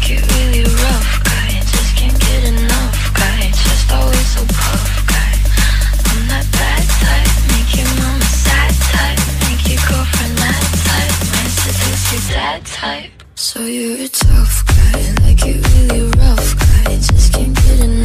it really rough guy. Just can't get enough guy. Just always so puff guy. I'm that bad type, make your mama sad type, make your girlfriend mad type, might seduce your dad type. So you're a tough guy, like it really rough guy. Just can't get enough